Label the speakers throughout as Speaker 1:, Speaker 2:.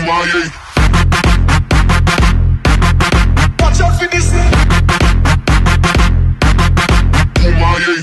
Speaker 1: Kumaye.
Speaker 2: Watch out for this.
Speaker 1: Kumaye.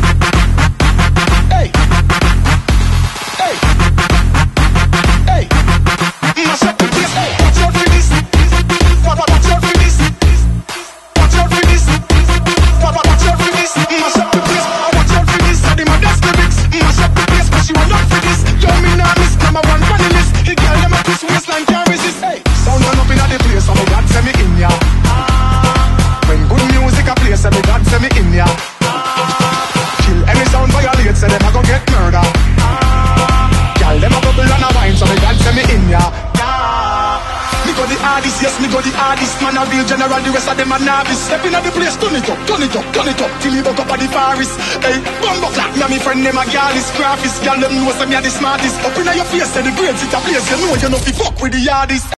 Speaker 2: Hey. Hey. Hey. Mash up the place. Hey. Watch out for this. Watch out for this. Watch out for this. Watch out for this. Mash up the place. Watch out for this. The mother's lyrics. Mash up the place, but she will not for this. Yo, me not miss. Number one running list. He girl them a twist waistline can't resist. Hey. Sound run up in the place, so me God send me in ya. When good music a play, so me God send me in ya. Kill any sound violate, so them a go get murder. Girl them a bubble and a wine, so me God send me in ya. Me go the hardest, yes, me go the hardest. Man a real general, the rest of them a novice. Step in at the place, turn it up, turn it up, turn it up. Till me buck up at the forest. Hey, bumbo clap, me and me friend them a girlies, graphist. Girl them know say me a the smartest. Up in your face, say the grades it a place. You know you know fi fuck with the hardest.